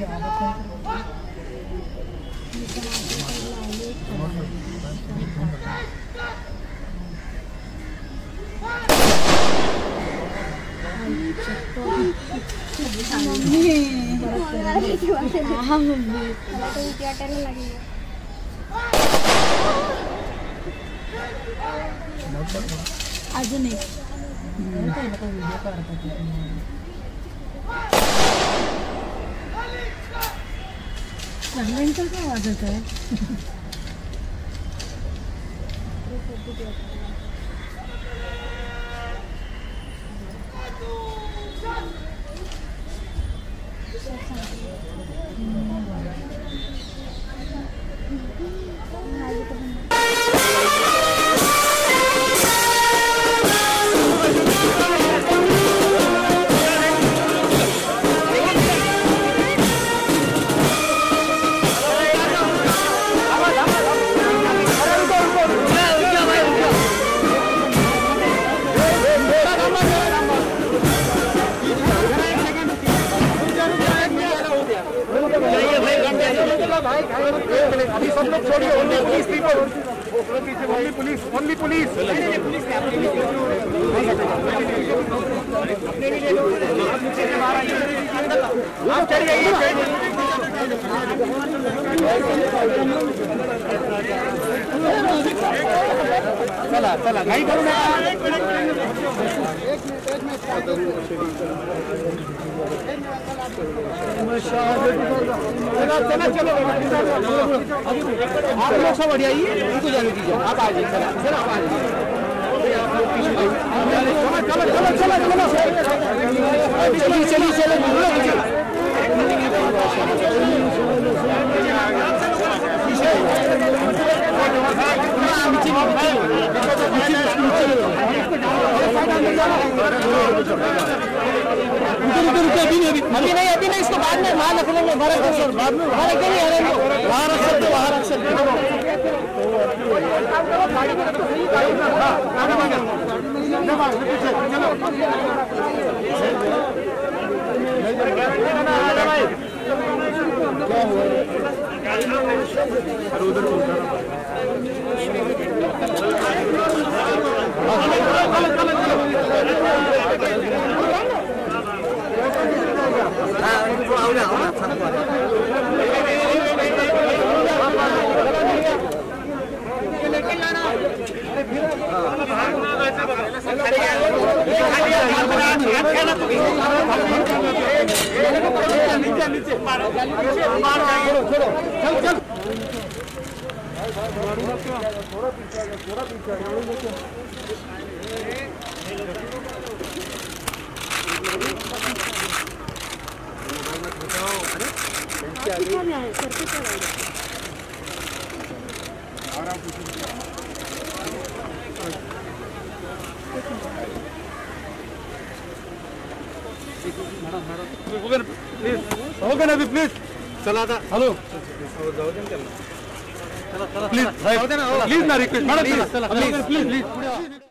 अजून एक सगळ्यांचा काय वाजत आहे. अभी सब लोग छोड़िए, only police people, only police, only police. आप चलिए, चला चला नहीं करूँगा। चला चलो, आप लोग सब बढ़िया ही उनको जाने दीजिए, आप आ जाइए। चलो आप आ जाइए, चलो चलो चलो चलो चलिए चलिए चलो अभी नहीं, इसको बाद में वहाँ रख लेंगे, वहाँ रख देंगे, बाद में वहाँ रख देंगे, वहाँ रख सकते, वहाँ रख सकते। हो गया ना अभी प्लीज चला था हेलो प्लीज प्लीज ना रिक्वेस्ट मैडम प्लीज प्लीज